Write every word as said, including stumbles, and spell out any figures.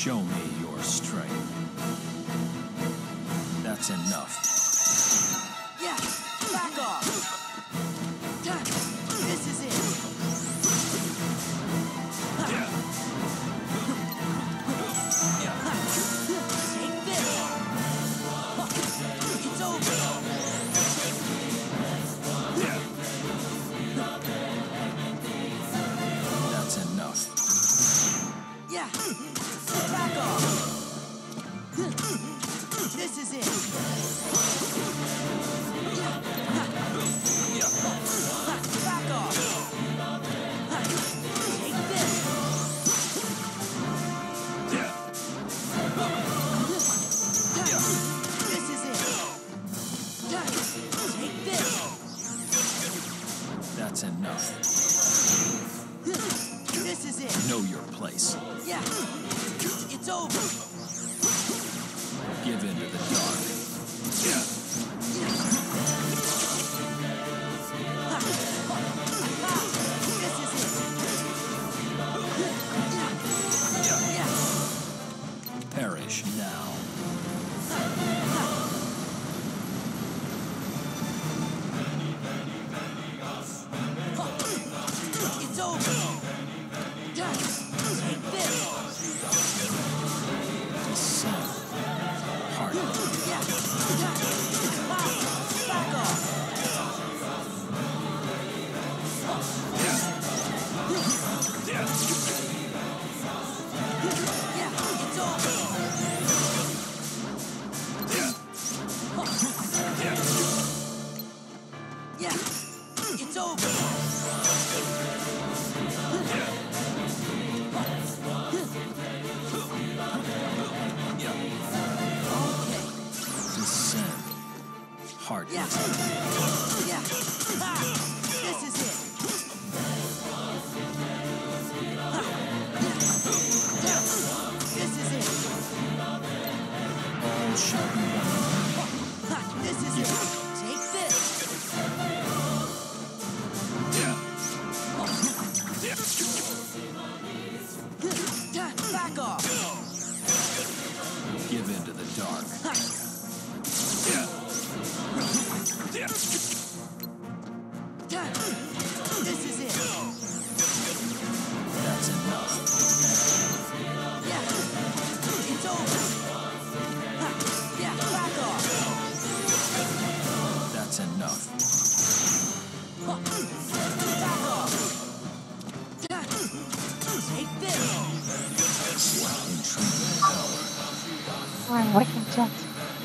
Show me your strength. That's enough. Yeah, back off. This is it. Yeah. Yeah. Take this. It's over. Yeah. That's enough. Yeah, back off. This is it. Yeah. Back off. Take this. Yeah. Yeah. This is it. Take this. That's enough. This is it. Know your place. Yeah, it's over. Give in to the dark. Yeah. This is it. Yeah. Yeah. Perish now. It's over. Take this. Descend. Heart. Yeah. Back off. Yeah. Yeah. Yeah, it's over. Yeah. Yeah. Yeah, it's over. Okay. Descend. Heart. Yeah. Yeah. Ah, this is it. Ah, yeah. This is it. All shall be one. Ah, this is it. Take this. Yeah. Ah, back off. Give in to the dark. Ah, Yeah. Yeah. ah, this is it. That's enough. Yeah, it's over. Ah, yeah, back off. That's enough. Ah, back off. Ah, take this. Intriguing power. I'm working, Jack.